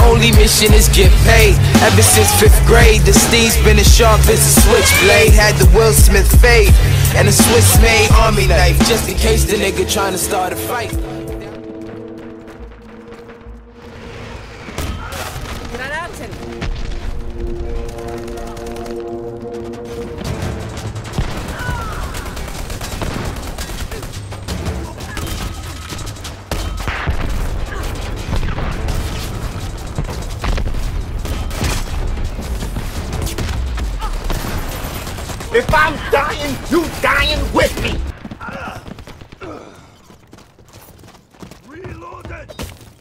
only mission is get paid. Ever since 5th grade, the steed's been as sharp as a switchblade. Had the Will Smith fade and a Swiss-made army knife, just in case the nigga trying to start a fight. Granaten! If I'm dying, you dying with me! Reloaded!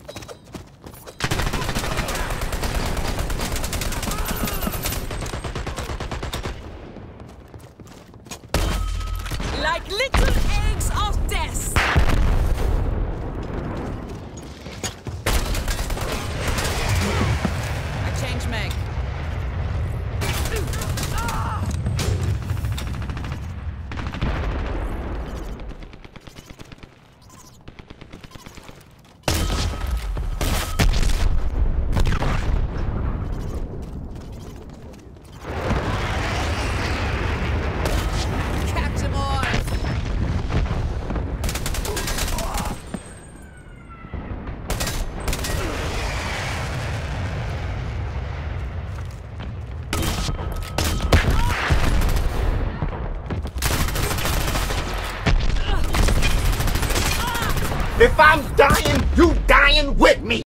Like little eggs of death! I change mag. If I'm dying, you dying with me!